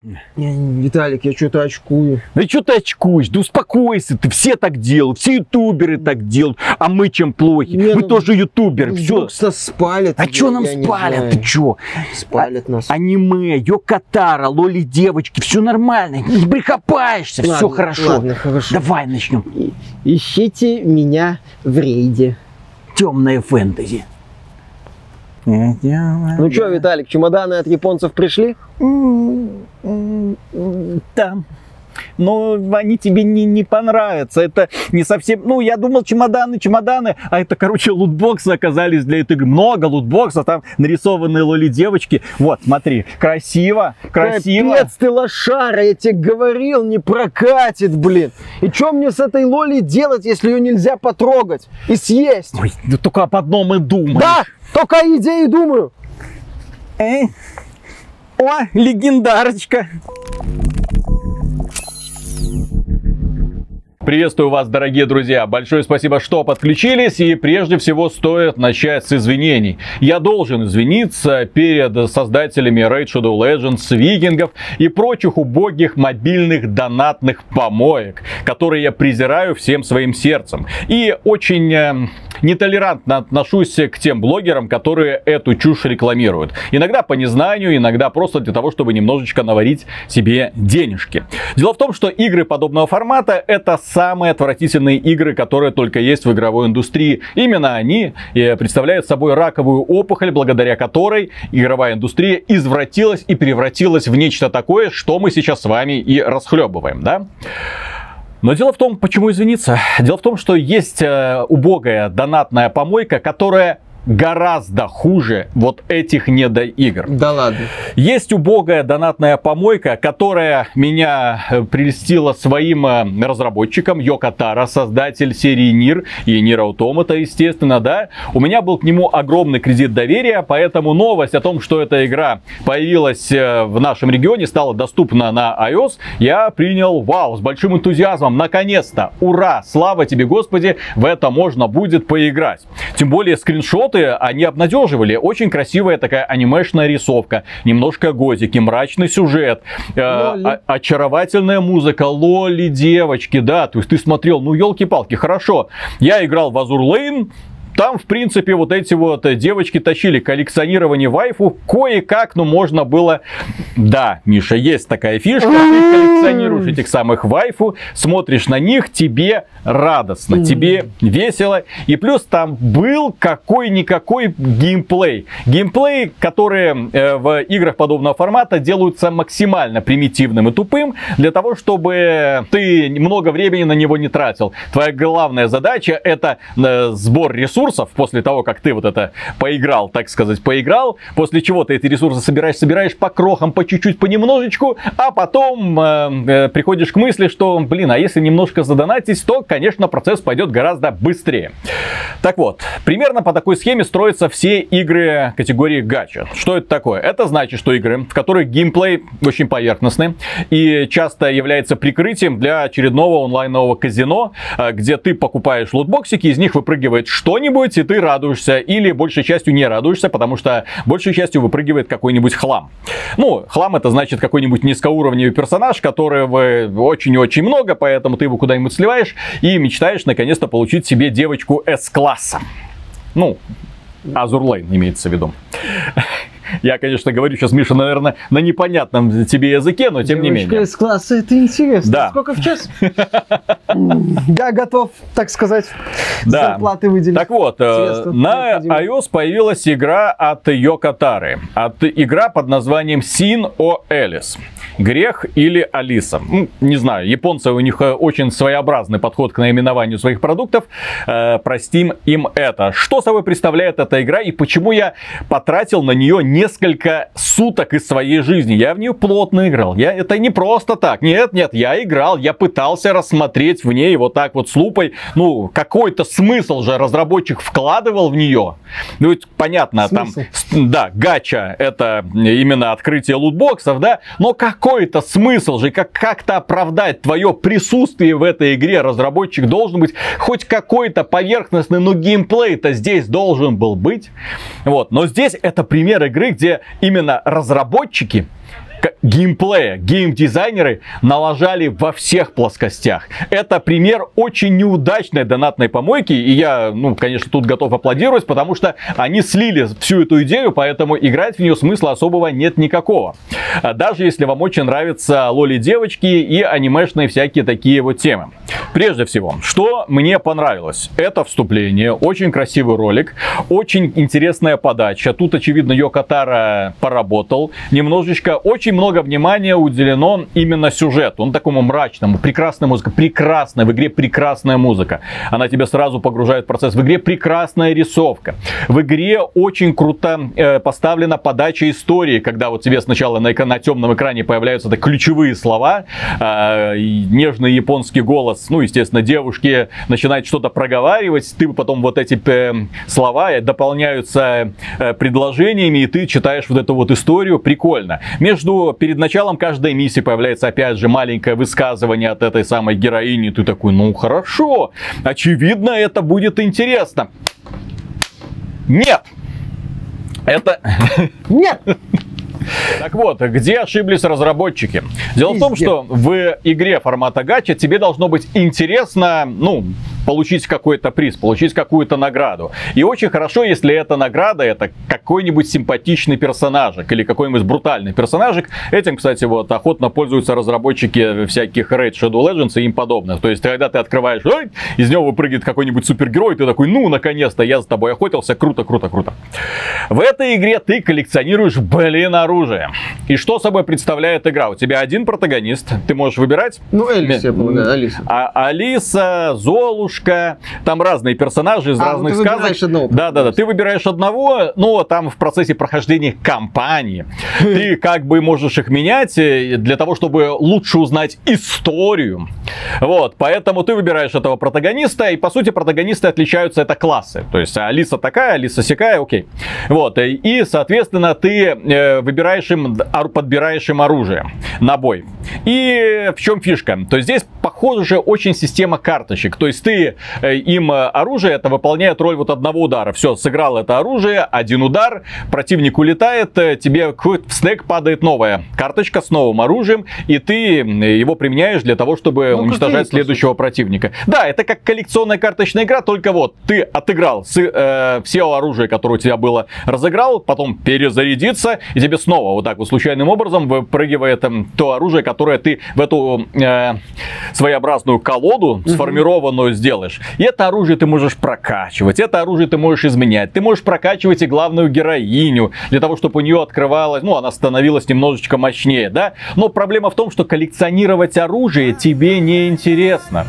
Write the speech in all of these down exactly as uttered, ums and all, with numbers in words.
Виталик, я что-то очкую. Да что ты очкуешь? Да успокойся ты. Все так делают. Все ютуберы так делают. А мы чем плохи? Не, мы ну, тоже ютуберы. Все. Нас спалят. А что нам спалят? Ты что? Спалят нас. Аниме, Йокотара, Лоли девочки. Все нормально. Не прикопаешься. Все хорошо. Ладно, хорошо. Давай начнем. Ищите меня в рейде. Темное фэнтези. Ну что, Виталик, чемоданы от японцев пришли? Да. Но они тебе не, не понравятся. Это не совсем... Ну, я думал, чемоданы, чемоданы. А это, короче, лутбоксы оказались для этой игры. Много лутбоксов. Там нарисованные лоли-девочки. Вот, смотри. Красиво. Красиво. Капец ты лошара. Я тебе говорил, не прокатит, блин. И что мне с этой лоли делать, если ее нельзя потрогать и съесть? Ой, да только об одном и думаешь. Да, только о идее думаю. Э? О, легендарочка. Приветствую вас, дорогие друзья. Большое спасибо, что подключились. И прежде всего стоит начать с извинений. Я должен извиниться перед создателями Raid Shadow Legends, викингов и прочих убогих мобильных донатных помоек, которые я презираю всем своим сердцем. И очень э, нетолерантно отношусь к тем блогерам, которые эту чушь рекламируют. Иногда по незнанию, иногда просто для того, чтобы немножечко наварить себе денежки. Дело в том, что игры подобного формата — это самые отвратительные игры, которые только есть в игровой индустрии. Именно они представляют собой раковую опухоль, благодаря которой игровая индустрия извратилась и превратилась в нечто такое, что мы сейчас с вами и расхлебываем, да? Но дело в том, почему извиниться? Дело в том, что есть убогая донатная помойка, которая гораздо хуже вот этих недоигр. Да ладно. Есть убогая донатная помойка, которая меня прельстила своим разработчиком, Йокотара, создатель серии Нир и Нир Automata, естественно, да. У меня был к нему огромный кредит доверия, поэтому новость о том, что эта игра появилась в нашем регионе, стала доступна на iOS, я принял, вау, с большим энтузиазмом. Наконец-то, ура, слава тебе, Господи, в это можно будет поиграть. Тем более скриншоты они обнадеживали. Очень красивая такая анимешная рисовка, немножко готики, мрачный сюжет, э, очаровательная музыка, лоли девочки, да, то есть ты смотрел, ну елки-палки, хорошо. Я играл в Azur Lane. Там, в принципе, вот эти вот девочки тащили коллекционирование вайфу. Кое-как, ну, можно было... Да, Миша, есть такая фишка. Ты коллекционируешь этих самых вайфу, смотришь на них, тебе радостно, тебе весело. И плюс там был какой-никакой геймплей. Геймплей, которые э, в играх подобного формата делаются максимально примитивным и тупым, для того, чтобы ты много времени на него не тратил. Твоя главная задача — это э, сбор ресурсов. После того, как ты вот это поиграл, так сказать, поиграл, после чего ты эти ресурсы собираешь, собираешь по крохам, по чуть-чуть, понемножечку, а потом э, э, приходишь к мысли, что, блин, а если немножко задонатить, то, конечно, процесс пойдет гораздо быстрее. Так вот, примерно по такой схеме строятся все игры категории гача. Что это такое? Это значит, что игры, в которых геймплей очень поверхностный и часто является прикрытием для очередного онлайнового казино, где ты покупаешь лутбоксики, из них выпрыгивает что-нибудь, и ты радуешься, или большей частью не радуешься, потому что большей частью выпрыгивает какой-нибудь хлам. Ну, хлам — это значит какой-нибудь низкоуровневый персонаж, которого очень-очень много, поэтому ты его куда-нибудь сливаешь и мечтаешь наконец-то получить себе девочку С-класса. Ну, Azur Lane имеется в виду. Я, конечно, говорю сейчас, Миша, наверное, на непонятном тебе языке, но тем Девочка не менее. Из класса, это интересно. Да. Сколько в час? Я готов, так сказать, да. зарплаты выделить. Так вот, Средства на iOS появилась игра от Йокотары. От игра под названием Sin or Alice. Грех или Алиса. Ну, не знаю, японцы, у них очень своеобразный подход к наименованию своих продуктов. Э, простим им это. Что собой представляет эта игра и почему я потратил на нее несколько суток из своей жизни? Я в нее плотно играл. Я, это не просто так. Нет, нет, я играл, я пытался рассмотреть в ней вот так вот с лупой. Ну, какой-то смысл же разработчик вкладывал в нее. Ну, ведь понятно, смысл? Там, да, гача — это именно открытие лутбоксов, да, но какой-то смысл же, как как-то оправдать твое присутствие в этой игре разработчик должен быть, хоть какой-то поверхностный, но геймплей-то здесь должен был быть. Вот, но здесь это пример игры, где именно разработчики геймплея геймдизайнеры налажали во всех плоскостях. Это пример очень неудачной донатной помойки, и я, ну, конечно, тут готов аплодировать, потому что они слили всю эту идею, поэтому играть в нее смысла особого нет никакого. Даже если вам очень нравятся лоли-девочки и анимешные всякие такие вот темы. Прежде всего, что мне понравилось? Это вступление, очень красивый ролик, очень интересная подача. Тут, очевидно, Йоко Таро поработал немножечко. Очень много внимания уделено именно сюжету. Он такому мрачному, прекрасная музыка, прекрасная, в игре прекрасная музыка. Она тебя сразу погружает в процесс. В игре прекрасная рисовка. В игре очень круто э, поставлена подача истории, когда вот тебе сначала на, на темном экране появляются так, ключевые слова, э, нежный японский голос, ну, естественно, девушки начинают что-то проговаривать, ты потом вот эти э, слова дополняются э, предложениями, и ты читаешь вот эту вот историю. Прикольно. Между, перед началом каждой миссии появляется опять же маленькое высказывание от этой самой героини, ты такой, ну хорошо, очевидно, это будет интересно. Нет! Это... Нет! Так вот, где ошиблись разработчики? Дело Везде. в том, что в игре формата гача тебе должно быть интересно, ну, получить какой-то приз, получить какую-то награду. И очень хорошо, если эта награда это какой-нибудь симпатичный персонажик или какой-нибудь брутальный персонажик. Этим, кстати, вот охотно пользуются разработчики всяких Raid Shadow Legends и им подобных. То есть, когда ты открываешь, ой, из него выпрыгивает какой-нибудь супергерой, ты такой, ну, наконец-то, я за тобой охотился, круто, круто, круто. В этой игре ты коллекционируешь, блин, оружие. И что собой представляет игра? У тебя один протагонист, ты можешь выбирать. Ну, Элис, я полагаю, Алиса. А, Алиса, Золушка, там разные персонажи из а, разных ну, ты сказок. Одного, да, да, да. Ты выбираешь одного, но там в процессе прохождения кампании ты как бы можешь их менять для того, чтобы лучше узнать историю. Вот, поэтому ты выбираешь этого протагониста, и по сути протагонисты отличаются, это классы. То есть Алиса такая, Алиса сякая, окей. Вот, и соответственно ты выбираешь им, подбираешь им оружие на бой. И в чем фишка? То есть здесь похоже же очень система карточек. То есть ты им оружие это выполняет роль вот одного удара. Все, сыграл это оружие, один удар, противник улетает, тебе в стек падает новая карточка с новым оружием, и ты его применяешь для того, чтобы ну, уничтожать следующего противника. Да, это как коллекционная карточная игра, только вот ты отыграл с, э, все оружие, которое у тебя было, разыграл, потом перезарядиться, и тебе снова вот так вот случайным образом выпрыгивает э, то оружие, которое ты в эту э, своеобразную колоду сформированную сделал. И это оружие ты можешь прокачивать, это оружие ты можешь изменять. Ты можешь прокачивать и главную героиню, для того, чтобы у нее открывалась, ну, она становилась немножечко мощнее, да? Но проблема в том, что коллекционировать оружие тебе не интересно.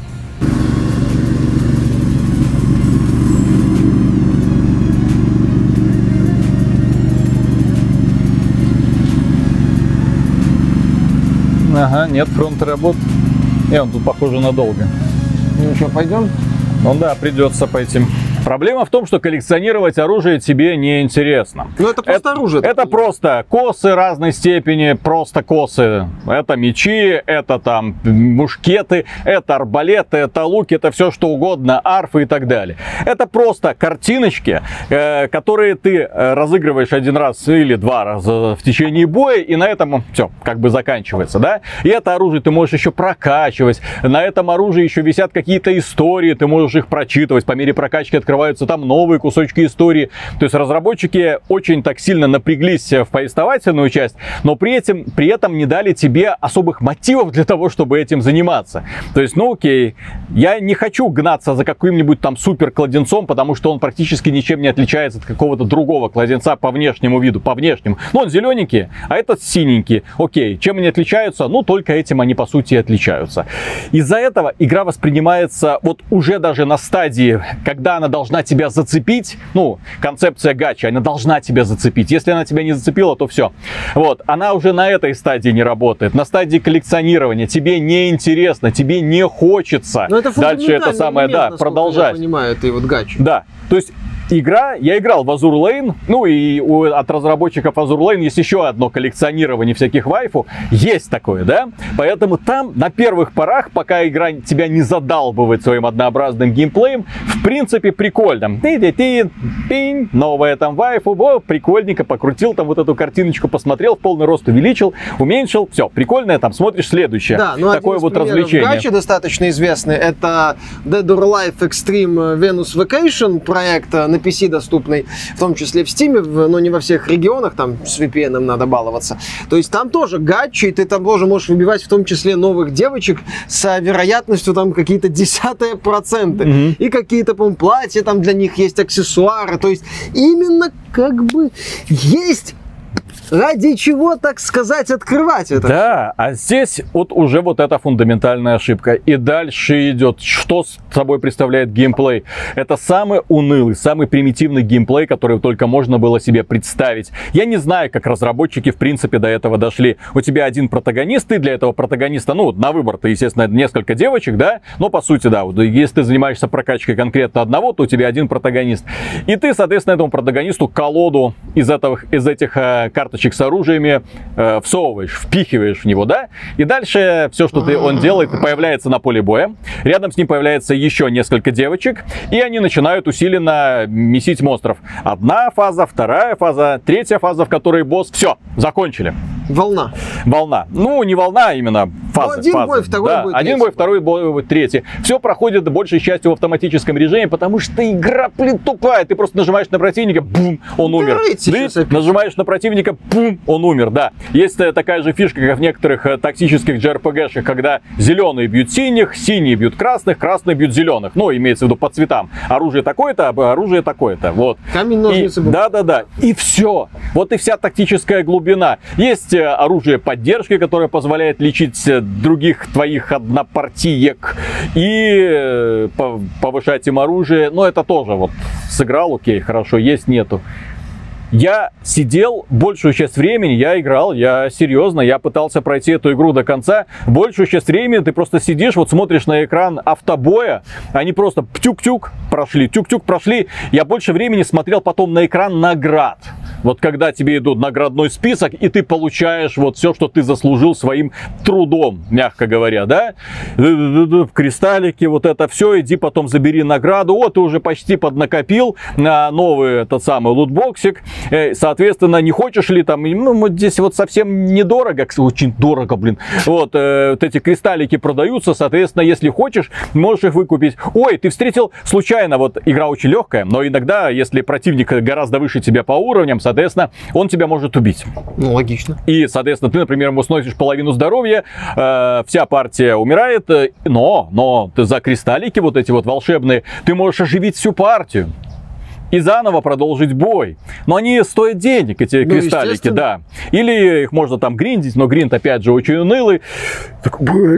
Ага, нет фронта работ. И он тут, похоже, надолго. Ну что, пойдем? Ну да, придется пойти. Проблема в том, что коллекционировать оружие тебе не интересно. Ну это просто это, оружие. Это просто косы разной степени, просто косы. Это мечи, это там мушкеты, это арбалеты, это луки, это все что угодно, арфы и так далее. Это просто картиночки, э, которые ты разыгрываешь один раз или два раза в течение боя, и на этом все, как бы заканчивается, да? И это оружие ты можешь еще прокачивать. На этом оружии еще висят какие-то истории, ты можешь их прочитывать. По мере прокачки открываются открываются там новые кусочки истории. То есть разработчики очень так сильно напряглись в повествовательную часть, но при этом, при этом не дали тебе особых мотивов для того, чтобы этим заниматься. То есть, ну окей, я не хочу гнаться за каким-нибудь там супер кладенцом, потому что он практически ничем не отличается от какого-то другого кладенца по внешнему виду, по внешнему. Ну, он зелененький, а этот синенький. Окей, чем они отличаются? Ну, только этим они по сути и отличаются. Из-за этого игра воспринимается вот уже даже на стадии, когда она должна тебя зацепить, ну, концепция гачи, она должна тебя зацепить. Если она тебя не зацепила, то все. Вот, она уже на этой стадии не работает. На стадии коллекционирования тебе не интересно, тебе не хочется. Но это дальше это самое, да, продолжать. Я понимаю, это и вот гачи. Да, то есть игра, я играл в Azur Lane, ну и у, от разработчиков Azur Lane есть еще одно коллекционирование всяких вайфу, есть такое, да, поэтому там на первых порах, пока игра тебя не задалбывает своим однообразным геймплеем, в принципе прикольно. Ты-ты-ты, пинь, новая там вайфу, о, прикольненько, покрутил там вот эту картиночку, посмотрел, в полный рост увеличил, уменьшил, все, прикольное, там смотришь следующее. Да, ну такое вот развлечение. Гачи достаточно известный, это Dead or Alive Extreme Venus Vacation, проект на пи си доступный, в том числе в Steam, но не во всех регионах, там с ви пи эн надо баловаться. То есть там тоже гачи, и ты там тоже можешь выбивать в том числе новых девочек с вероятностью там какие-то десятые проценты. Mm-hmm. И какие-то, по-моему, платья там для них есть, аксессуары. То есть именно как бы есть ради чего, так сказать, открывать это. Да, а здесь вот уже вот эта фундаментальная ошибка. И дальше идет, что собой представляет геймплей. Это самый унылый, самый примитивный геймплей, который только можно было себе представить. Я не знаю, как разработчики в принципе до этого дошли. У тебя один протагонист, и для этого протагониста, ну, на выбор-то, естественно, несколько девочек, да, но по сути, да, вот, если ты занимаешься прокачкой конкретно одного, то у тебя один протагонист. И ты, соответственно, этому протагонисту колоду из, этого, из этих э, карточек с оружиями э, всовываешь, впихиваешь в него, да, и дальше все, что ты, он делает, появляется на поле боя, рядом с ним появляется еще несколько девочек, и они начинают усиленно месить монстров. Одна фаза, вторая фаза, третья фаза, в которой босс, все, закончили. Волна. Волна. Ну, не волна, а именно фаза. Ну, один фаза. бой, второй да, бой, один бой, второй бой, третий. Все проходит большей частью в автоматическом режиме, потому что игра, блин, тупая. Ты просто нажимаешь на противника, бум, он умер. Ты нажимаешь на противника, бум, он умер, да. Есть такая же фишка, как в некоторых токсических джей ар пи джи-шках, когда зеленые бьют синих, синие бьют красных, красные бьют зеленых. Ну, имеется в виду по цветам. Оружие такое-то, оружие такое-то. Вот. Камень, ножницы, да, да, да. И все. Вот и вся тактическая глубина. Есть оружие поддержки, которое позволяет лечить других твоих однопартиек и повышать им оружие. Но это тоже вот сыграл, окей, хорошо, есть, нету. Я сидел большую часть времени, я играл, я серьезно, я пытался пройти эту игру до конца. Большую часть времени ты просто сидишь, вот смотришь на экран автобоя, они просто тюк-тюк прошли, тюк-тюк прошли. Я больше времени смотрел потом на экран наград. Вот когда тебе идут наградной список, и ты получаешь вот все, что ты заслужил своим трудом, мягко говоря, да? Кристаллики, вот это все, иди потом забери награду. О, ты уже почти поднакопил на новый тот самый лутбоксик. Соответственно, не хочешь ли там, ну, вот здесь вот совсем недорого, очень дорого, блин. Вот, э, вот эти кристаллики продаются, соответственно, если хочешь, можешь их выкупить. Ой, ты встретил случайно, вот игра очень легкая, но иногда, если противник гораздо выше тебя по уровням, соответственно, он тебя может убить. Ну, логично. И, соответственно, ты, например, ему сносишь половину здоровья, э, вся партия умирает, но, но ты за кристаллики вот эти вот волшебные, ты можешь оживить всю партию и заново продолжить бой. Но они стоят денег, эти ну, кристаллики, да. Или их можно там гриндить, но гринд, опять же, очень унылый. Так,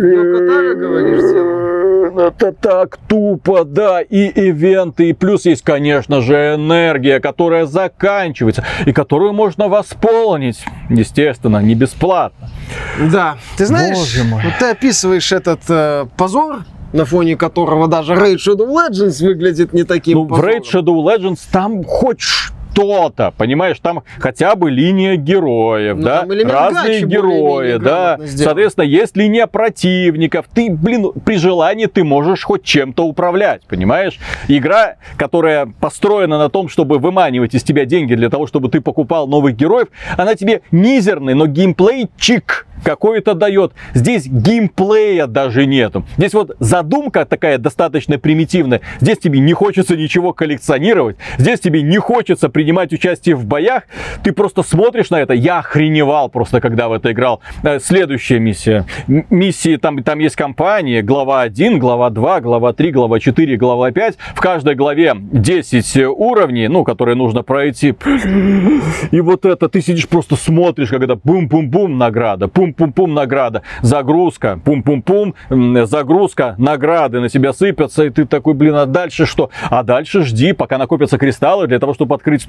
это так тупо, да. И ивенты, и плюс есть, конечно же, энергия, которая заканчивается, и которую можно восполнить, естественно, не бесплатно. Да, ты знаешь, вот ты описываешь этот э, позор, на фоне которого даже Raid Shadow Legends выглядит не таким ну, позором. В Raid Shadow Legends там хоть что-то, понимаешь, там хотя бы линия героев, ну, да, разные герои, да, соответственно, есть линия противников, ты, блин, при желании ты можешь хоть чем-то управлять, понимаешь? Игра, которая построена на том, чтобы выманивать из тебя деньги для того, чтобы ты покупал новых героев, она тебе мизерный, но геймплейчик какой-то дает. Здесь геймплея даже нету. Здесь вот задумка такая достаточно примитивная. Здесь тебе не хочется ничего коллекционировать. Здесь тебе не хочется принимать участие в боях. Ты просто смотришь на это. Я охреневал просто, когда в это играл. Следующая миссия. Миссии, там, там есть кампании. Глава один, глава два, глава три, глава четыре, глава пять. В каждой главе десять уровней, ну, которые нужно пройти. И вот это ты сидишь, просто смотришь, когда бум-бум-бум, награда. Пум пум-пум, награда, загрузка, пум-пум-пум, загрузка, награды на тебя сыпятся, и ты такой, блин, а дальше что? А дальше жди, пока накопятся кристаллы для того, чтобы открыть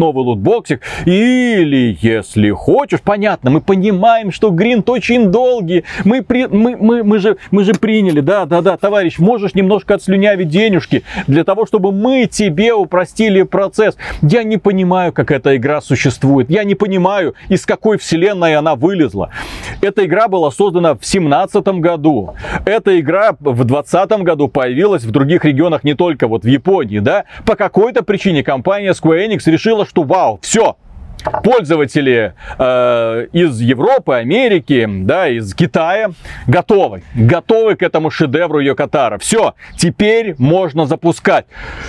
новый лутбоксик. Или, если хочешь, понятно, мы понимаем, что гринд очень долгий. Мы, при, мы, мы, мы, же, мы же приняли, да, да, да, товарищ, можешь немножко отслюнявить денежки для того, чтобы мы тебе упростили процесс. Я не понимаю, как эта игра существует. Я не понимаю, из какой вселенной она вылезла. Эта игра была создана в семнадцатом году. Эта игра в двадцатом году появилась в других регионах, не только вот в Японии, да. По какой-то причине компания Square Enix решила, что вау, все. Пользователи э, из Европы, Америки, да, из Китая готовы. Готовы к этому шедевру Йоко Таро. Все, теперь можно запускать.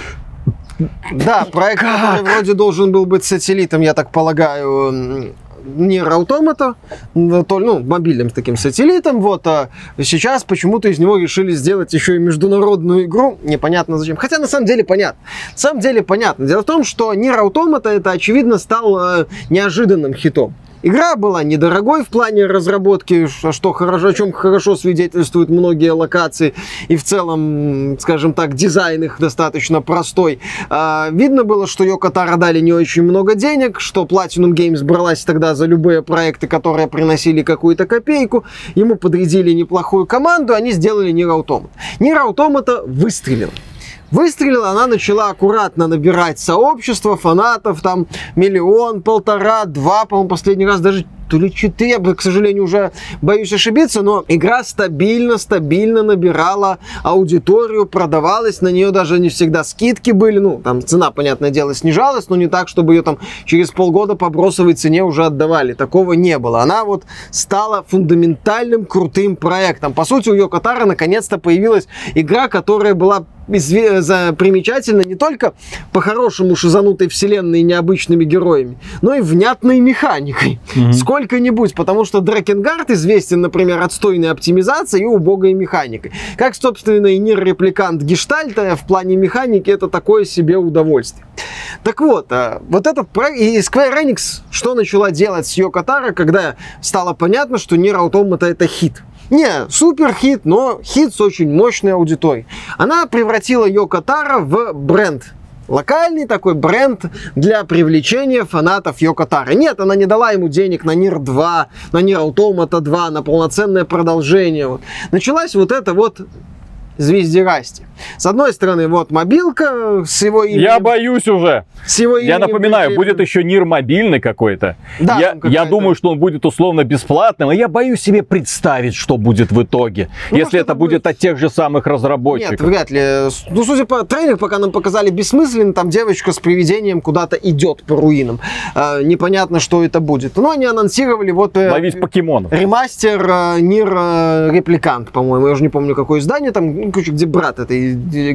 Да, проект, как? который вроде должен был быть сателлитом, я так полагаю, Nier Automata, ну, мобильным таким сателлитом, вот, а сейчас почему-то из него решили сделать еще и международную игру, непонятно зачем, хотя на самом деле понятно, на самом деле понятно, дело в том, что Nier Automata это, очевидно, стал э, неожиданным хитом. Игра была недорогой в плане разработки, что хорошо, о чем хорошо свидетельствуют многие локации. И в целом, скажем так, дизайн их достаточно простой. А, видно было, что Йоко Таро дали не очень много денег, что Platinum Games бралась тогда за любые проекты, которые приносили какую-то копейку. Ему подрядили неплохую команду, они сделали Nier Automata. Nier Automata выстрелила. Выстрелила, она начала аккуратно набирать сообщество фанатов, там миллион, полтора, два, по-моему, последний раз даже то ли четыре, я, к сожалению, уже боюсь ошибиться, но игра стабильно, стабильно набирала аудиторию, продавалась, на нее даже не всегда скидки были, ну, там цена, понятное дело, снижалась, но не так, чтобы ее там через полгода по бросовой цене уже отдавали, такого не было. Она вот стала фундаментальным, крутым проектом. По сути, у Йоко Таро наконец-то появилась игра, которая была примечательна не только по-хорошему шизанутой вселенной и необычными героями, но и внятной механикой. Mm-hmm. Сколько-нибудь, потому что Дракенгард известен, например, отстойной оптимизацией и убогой механикой. Как, собственно, и Нир Репликант Гештальта в плане механики это такое себе удовольствие. Так вот, вот этот проект, и Square Enix что начала делать с Йоко Таро, когда стало понятно, что Nier Automata это хит. Не супер хит, но хит с очень мощной аудиторией. Она превратила Йоко Таро в бренд. Локальный такой бренд для привлечения фанатов Йоко Таро. Нет, она не дала ему денег на Нир два, на Nier Automata два, на полноценное продолжение. Вот. Началась вот эта вот звездерасти. С одной стороны, вот мобилка с его именем. Я боюсь уже. С его именем. Я напоминаю, будет еще Нир мобильный какой-то. Да, я, я думаю, что он будет условно бесплатным, и я боюсь себе представить, что будет в итоге, ну, если это будет... будет от тех же самых разработчиков. Нет, вряд ли. Ну, судя по трейлеру, пока нам показали бессмысленно, там девочка с привидением куда-то идет по руинам. Э, непонятно, что это будет. Но они анонсировали вот... Э, Ловить покемонов. Ремастер э, Нир э, Репликант, по-моему. Я уже не помню, какое издание там, где брат этой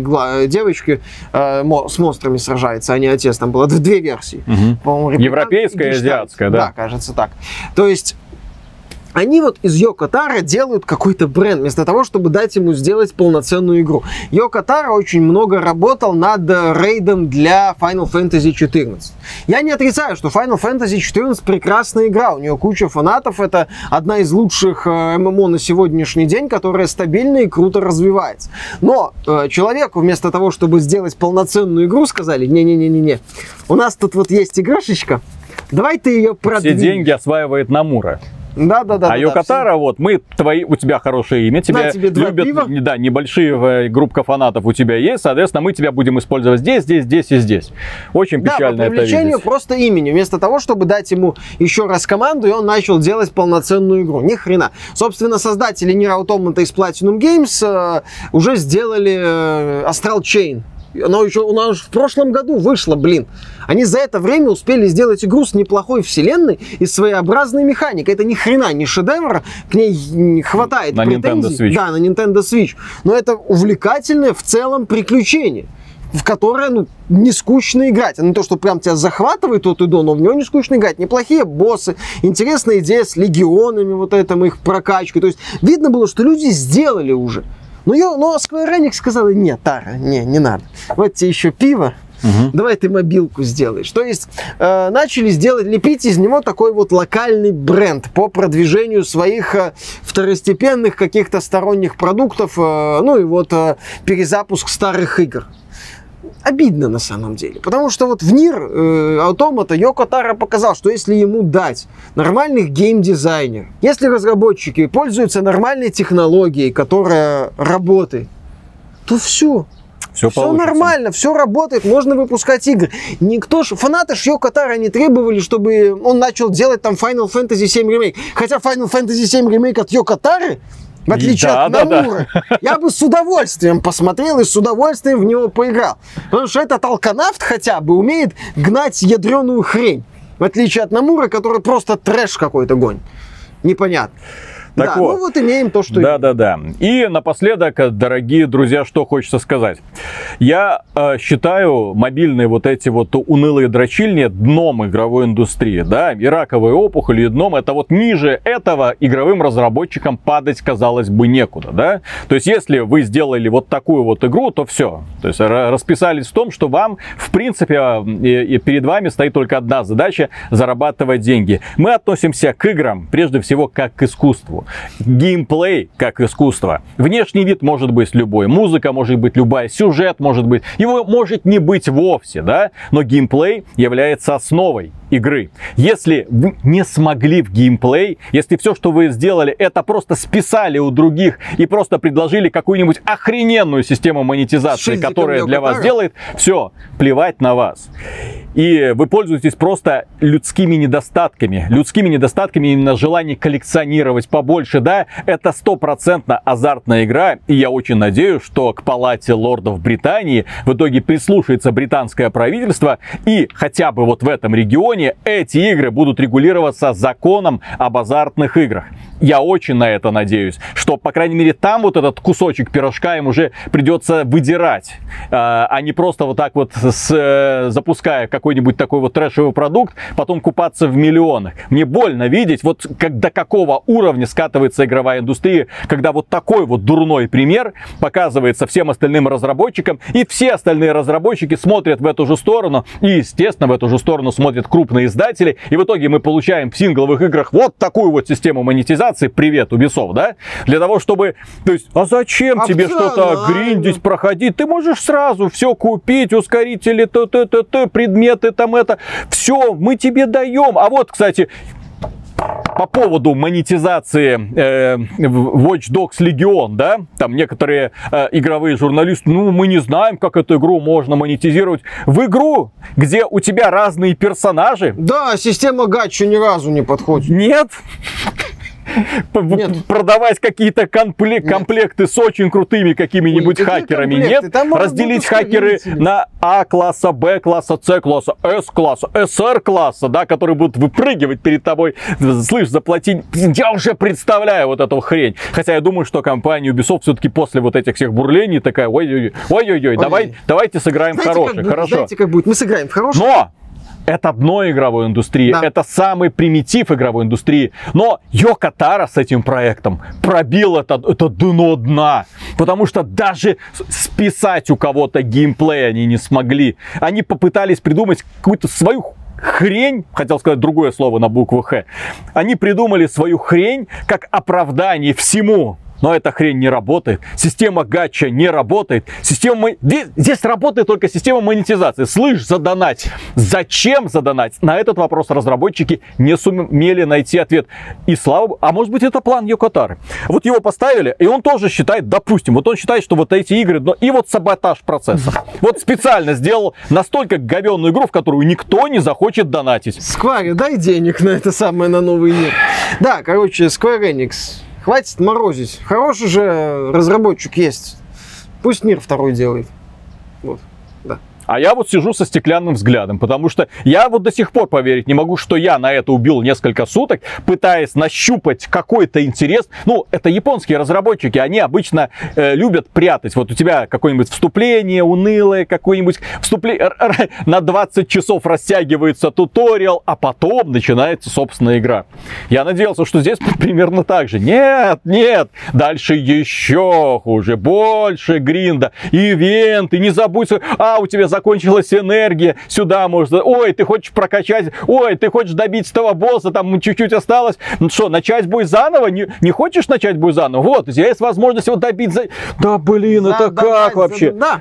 девочки э, с монстрами сражается, а не отец. Там было две версии. Угу. Европейская и азиатская, да? Да, кажется так. То есть они вот из Йоко Таро делают какой-то бренд, вместо того, чтобы дать ему сделать полноценную игру. Йоко Таро очень много работал над рейдом для Final Fantasy четырнадцать. Я не отрицаю, что Final Fantasy четырнадцать прекрасная игра, у нее куча фанатов, это одна из лучших эм эм о на сегодняшний день, которая стабильно и круто развивается. Но э, человеку вместо того, чтобы сделать полноценную игру, сказали, не-не-не-не-не, у нас тут вот есть игрушечка, давай ты ее продвинь. Все деньги осваивает Намура. Да, да, да. А Йоко Таро, вот, мы, твои, у тебя хорошее имя, тебя любят, да, небольшие группа фанатов у тебя есть, соответственно, мы тебя будем использовать здесь, здесь, здесь и здесь. Очень печально да, по это видеть. Просто имени, вместо того, чтобы дать ему еще раз команду, и он начал делать полноценную игру. Ни хрена. Собственно, создатели Nier Automata из Platinum Games э, уже сделали э, Astral Chain. Она еще у нас в прошлом году вышла, блин. Они за это время успели сделать игру с неплохой вселенной и своеобразной механикой. Это ни хрена не шедевр, к ней хватает на претензий. Nintendo Switch. Да, на Nintendo Switch. Но это увлекательное в целом приключение, в которое, ну, не скучно играть. А не то, что прям тебя захватывает от и до, но в него не скучно играть. Неплохие боссы, интересная идея с легионами, вот этим их прокачкой. То есть видно было, что люди сделали уже. Но, я, но Square Enix сказала, нет, Таро, не, не надо. Вот тебе еще пиво, угу. Давай ты мобилку сделаешь. То есть э, начали сделать, лепить из него такой вот локальный бренд по продвижению своих э, второстепенных каких-то сторонних продуктов, э, ну и вот э, перезапуск старых игр. обидно на самом деле. Потому что вот в Нир э, Automata Йоко Таро показал, что если ему дать нормальных геймдизайнеров, если разработчики пользуются нормальной технологией, которая работает, то все. Все, все нормально, все работает, можно выпускать игры. Никто ж, фанаты ж Йоко Таро не требовали, чтобы он начал делать там Final Fantasy семь ремейк. Хотя Final Fantasy семь ремейк от Йоко Таро, в отличие да, от Намуры, да, да. я бы с удовольствием посмотрел и с удовольствием в него поиграл. Потому что этот алканавт хотя бы умеет гнать ядреную хрень. В отличие от Намуры, который просто трэш какой-то гонит. Непонятно. Так да, вот. Ну вот имеем то, что да, да, да. И напоследок, дорогие друзья, что хочется сказать. Я э, считаю мобильные вот эти вот унылые дрочильни дном игровой индустрии, да, и раковые опухоли, и дном. Это вот ниже этого игровым разработчикам падать, казалось бы, некуда, да. То есть, если вы сделали вот такую вот игру, то все. То есть, расписались в том, что вам, в принципе, и, и перед вами стоит только одна задача — зарабатывать деньги. Мы относимся к играм, прежде всего, как к искусству. Геймплей как искусство. Внешний вид может быть любой, музыка может быть любая, сюжет может быть, его может не быть вовсе, да, но геймплей является основой игры. Если вы не смогли в геймплей, если все, что вы сделали, это просто списали у других и просто предложили какую-нибудь охрененную систему монетизации, которая для вас делает, все, плевать на вас. И вы пользуетесь просто людскими недостатками. Людскими недостатками именно желание коллекционировать побольше, да, это стопроцентно азартная игра. И я очень надеюсь, что к палате лордов Британии в итоге прислушается британское правительство, и хотя бы вот в этом регионе эти игры будут регулироваться законом об азартных играх. Я очень на это надеюсь, что, по крайней мере, там вот этот кусочек пирожка им уже придется выдирать, а не просто вот так вот с, запуская какой-нибудь такой вот трэшевый продукт, потом купаться в миллионах. Мне больно видеть, вот как, до какого уровня скатывается игровая индустрия, когда вот такой вот дурной пример показывается всем остальным разработчикам, и все остальные разработчики смотрят в эту же сторону, и, естественно, в эту же сторону смотрят крупные издатели, и в итоге мы получаем в сингловых играх вот такую вот систему монетизации. Привет, Ubisoft, да? Для того, чтобы... То есть, а зачем тебе что-то гриндить, проходить? Ты можешь сразу все купить, ускорители, т-т-т-т, предметы там это. Все, мы тебе даем. А вот, кстати... По поводу монетизации э, Watch Dogs Legion, да, там некоторые э, игровые журналисты, ну, мы не знаем, как эту игру можно монетизировать. В игру, где у тебя разные персонажи. Да, система гача ни разу не подходит. Нет. Нет. Продавать какие-то комплек- комплекты с очень крутыми какими-нибудь Ой, хакерами. Нет. Разделить хакеры на А-класса, Б-класса, С-класса, С-класса, эс эр-класса, да, которые будут выпрыгивать перед тобой. Слышь, заплатить. Я уже представляю вот эту хрень. Хотя я думаю, что компания Ubisoft все-таки после вот этих всех бурлений такая, ой-ой-ой, ой-ой-ой, давай, давайте сыграем в хороший. Хорошо. Знаете, как будет? Мы сыграем в хороший. Но! Это дно игровой индустрии, да. Это самый примитив игровой индустрии. Но Йоко Таро с этим проектом пробил это, это дно дна. Потому что даже списать у кого-то геймплей они не смогли. Они попытались придумать какую-то свою хрень, хотел сказать другое слово на букву Х. Они придумали свою хрень как оправдание всему. Но эта хрень не работает. Система гача не работает. Система... Здесь, здесь работает только система монетизации. Слышь, задонать. Зачем задонать? На этот вопрос разработчики не сумели найти ответ. И слава богу. А может быть, это план Йоко Таро. Вот его поставили, и он тоже считает, допустим, вот он считает, что вот эти игры... И вот саботаж процесса. Вот специально сделал настолько говенную игру, в которую никто не захочет донатить. Square, дай денег на это самое, на новый мир. Да, короче, Square Enix... Хватит морозить. Хороший же разработчик есть. Пусть Нир второй делает. Вот, да. А я вот сижу со стеклянным взглядом, потому что я вот до сих пор поверить не могу, что я на это убил несколько суток, пытаясь нащупать какой-то интерес. Ну, это японские разработчики, они обычно э, любят прятать. Вот у тебя какое-нибудь вступление унылое, какое-нибудь вступление, на двадцать часов растягивается туториал, а потом начинается собственная игра. Я надеялся, что здесь примерно так же. Нет, нет, дальше еще хуже, больше гринда, ивенты, не забудь, а у тебя закончилась энергия, сюда можно, ой, ты хочешь прокачать, ой, ты хочешь добить этого босса, там чуть-чуть осталось, ну что, начать бой заново? Не, не хочешь начать бой заново? Вот, у тебя есть возможность его добить за... Да, блин, за, это давай, как вообще? За, да.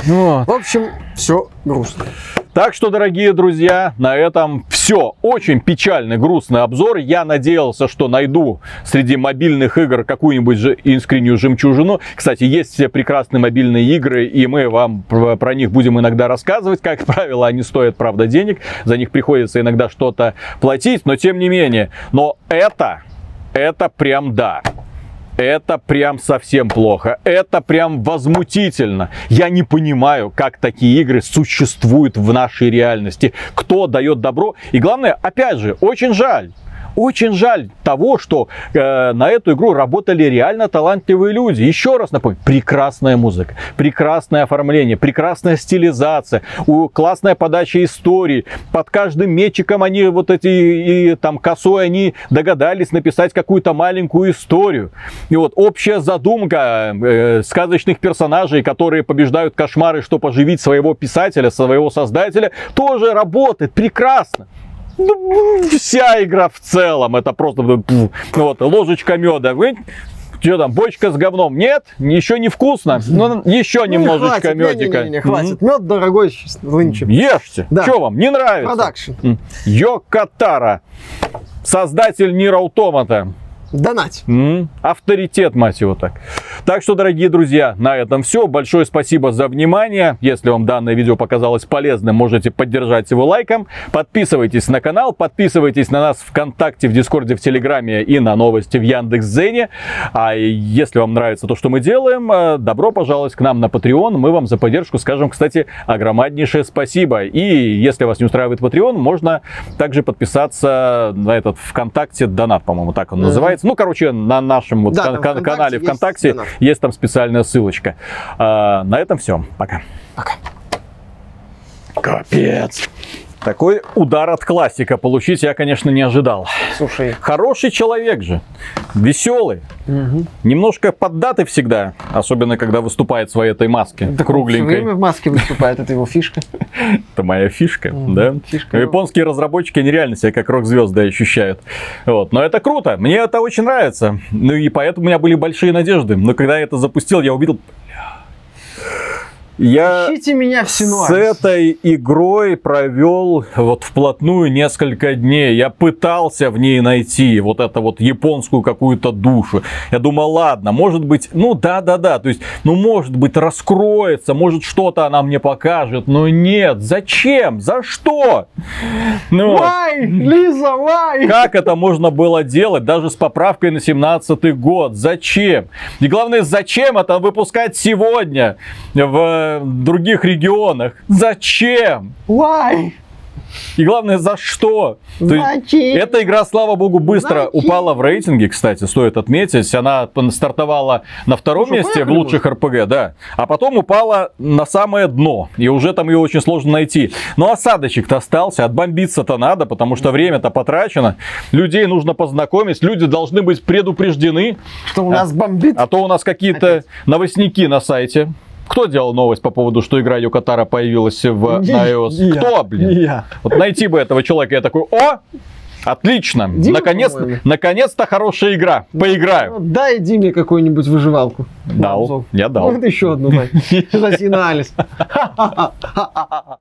Вот. В общем, все грустно. Так что, дорогие друзья, на этом все. Очень печальный, грустный обзор. Я надеялся, что найду среди мобильных игр какую-нибудь же искреннюю жемчужину. Кстати, есть все прекрасные мобильные игры, и мы вам про них будем иногда рассказывать. Как правило, они стоят, правда, денег. За них приходится иногда что-то платить, но тем не менее. Но это, это прям да. Это прям совсем плохо. Это прям возмутительно. Я не понимаю, как такие игры существуют в нашей реальности. Кто дает добро. И главное, опять же, очень жаль. Очень жаль того, что э, на эту игру работали реально талантливые люди. Еще раз напомню, прекрасная музыка, прекрасное оформление, прекрасная стилизация, у, классная подача истории. Под каждым мечиком они вот эти и там косой они догадались написать какую-то маленькую историю. И вот общая задумка э, сказочных персонажей, которые побеждают кошмары, чтобы оживить своего писателя, своего создателя, тоже работает прекрасно. Вся игра в целом, это просто вот, ложечка меда. Вы, что там, бочка с говном? Нет, еще не вкусно. Ну, еще ну, немножечко не хватит, медика. Не, не, не, хватит. Мед дорогой, нынче. Ешьте. Да. Что вам, не нравится? Продакшн. Йоко Таро, создатель Нир Automata. Донать. М-м, авторитет, мать его так. Так что, дорогие друзья, на этом все. Большое спасибо за внимание. Если вам данное видео показалось полезным, можете поддержать его лайком. Подписывайтесь на канал, подписывайтесь на нас ВКонтакте, в Дискорде, в Телеграме и на новости в Яндекс.Дзене. А если вам нравится то, что мы делаем, добро пожаловать к нам на Patreon. Мы вам за поддержку скажем, кстати, огромнейшее спасибо. И если вас не устраивает Patreon, можно также подписаться на этот ВКонтакте донат, по-моему, так он называется. Ну, короче, на нашем вот да, кан- канале ВКонтакте есть, есть там специальная ссылочка. А, на этом все. Пока. Пока. Капец. Такой удар от классика получить я, конечно, не ожидал. Слушай. Хороший человек же. Веселый. Угу. Немножко поддатый всегда. Особенно, когда выступает в своей этой маске. Да кругленькой. Все время в маске выступает. Это его фишка. Это моя фишка, да? Японские разработчики нереально себя как рок-звезды ощущают. Вот. Но это круто. Мне это очень нравится. Ну и поэтому у меня были большие надежды. Но когда я это запустил, я увидел... Я Ищите меня в с этой игрой провел вот вплотную несколько дней. Я пытался в ней найти вот эту вот японскую какую-то душу. Я думал, ладно, может быть, ну да-да-да, то есть, ну может быть раскроется, может что-то она мне покажет, но нет, зачем, за что? Ну, why? Лиза, why? Как это можно было делать, даже с поправкой на семнадцатый год? Зачем? И главное, зачем это выпускать сегодня в других регионах? Зачем? Why? И главное, за что? Зачем? Эта игра, слава богу, быстро Зачем? упала в рейтинге, кстати, стоит отметить. Она стартовала на втором Что, месте в лучших эр пэ гэ, да. А потом упала на самое дно. И уже там ее очень сложно найти. Но осадочек-то остался, отбомбиться-то надо, потому что время-то потрачено. Людей нужно познакомить, люди должны быть предупреждены. Что у нас бомбит? А то у нас какие-то новостники на сайте. Кто делал новость по поводу, что игра Йоко Таро появилась в, не, на iOS? не Кто, я, блин? не я. Вот найти бы этого человека, я такой, о, отлично, Дима, наконец-то, наконец-то хорошая игра, поиграю. Ну, дай Диме какую-нибудь выживалку. Дал, я дал. Вот еще одну дай. Анализ.